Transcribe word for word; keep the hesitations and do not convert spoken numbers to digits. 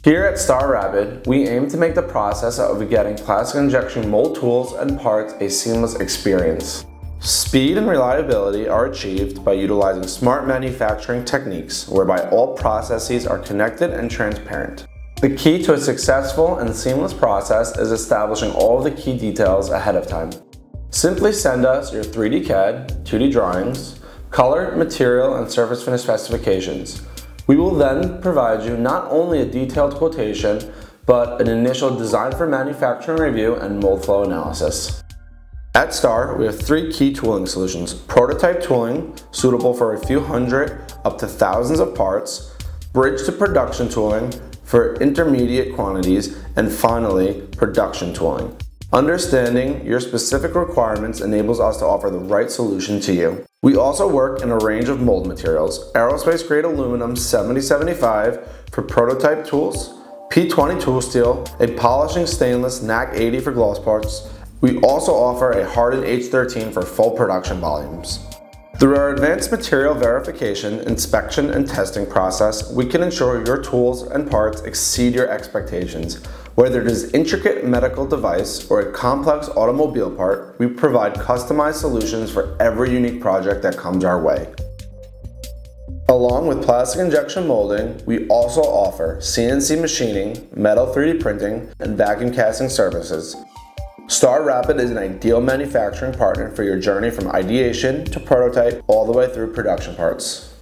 Here at Star Rapid, we aim to make the process of getting plastic injection mold tools and parts a seamless experience. Speed and reliability are achieved by utilizing smart manufacturing techniques whereby all processes are connected and transparent. The key to a successful and seamless process is establishing all of the key details ahead of time. Simply send us your three D C A D, two D drawings, color, material, and surface finish specifications. We will then provide you not only a detailed quotation, but an initial design for manufacturing review and mold flow analysis. At Star, we have three key tooling solutions: prototype tooling, suitable for a few hundred up to thousands of parts, bridge to production tooling for intermediate quantities, and finally, production tooling. Understanding your specific requirements enables us to offer the right solution to you. We also work in a range of mold materials: aerospace grade aluminum seventy seventy-five for prototype tools, P twenty tool steel, a polishing stainless N A C eighty for gloss parts. We also offer a hardened H thirteen for full production volumes. Through our advanced material verification, inspection, and testing process, we can ensure your tools and parts exceed your expectations. Whether it is an intricate medical device or a complex automobile part, we provide customized solutions for every unique project that comes our way. Along with plastic injection molding, we also offer C N C machining, metal three D printing, and vacuum casting services. Star Rapid is an ideal manufacturing partner for your journey from ideation to prototype all the way through production parts.